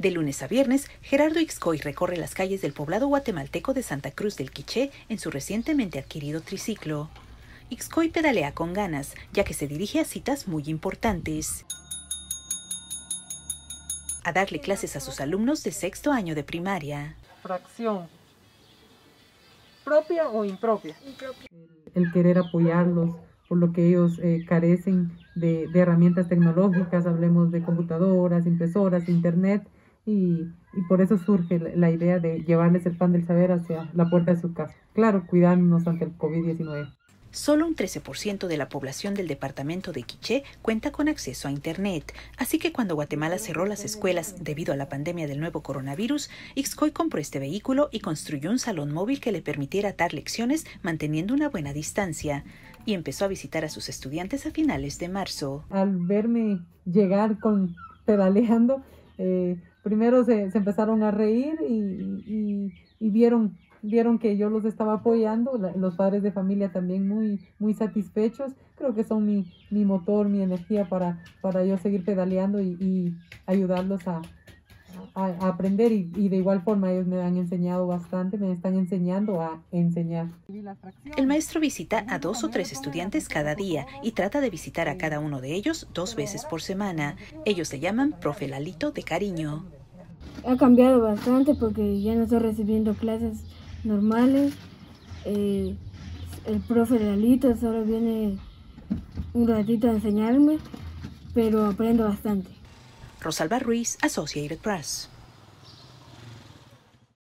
De lunes a viernes, Gerardo Ixcoy recorre las calles del poblado guatemalteco de Santa Cruz del Quiché en su recientemente adquirido triciclo. Ixcoy pedalea con ganas, ya que se dirige a citas muy importantes. A darle clases a sus alumnos de sexto año de primaria. Fracción. ¿Propia o impropia? Impropia. El querer apoyarlos por lo que ellos carecen de herramientas tecnológicas, hablemos de computadoras, impresoras, internet, y por eso surge la idea de llevarles el pan del saber hacia la puerta de su casa. Claro, cuidándonos ante el COVID-19. Solo un 13% de la población del departamento de Quiché cuenta con acceso a Internet, así que cuando Guatemala cerró las escuelas debido a la pandemia del nuevo coronavirus, Ixcoy compró este vehículo y construyó un salón móvil que le permitiera dar lecciones manteniendo una buena distancia, y empezó a visitar a sus estudiantes a finales de marzo. Al verme llegar pedaleando, primero se empezaron a reír y vieron que yo los estaba apoyando. Los padres de familia también muy satisfechos. Creo que son mi motor, mi energía para yo seguir pedaleando y ayudarlos a aprender, y de igual forma ellos me han enseñado bastante, me están enseñando a enseñar. El maestro visita a 2 o 3 estudiantes cada día y trata de visitar a cada uno de ellos 2 veces por semana. Ellos le llaman Profe Lalito de cariño. Ha cambiado bastante porque ya no estoy recibiendo clases normales. El profe Lalito solo viene un ratito a enseñarme, pero aprendo bastante. Rosalba Ruiz, Associated Press.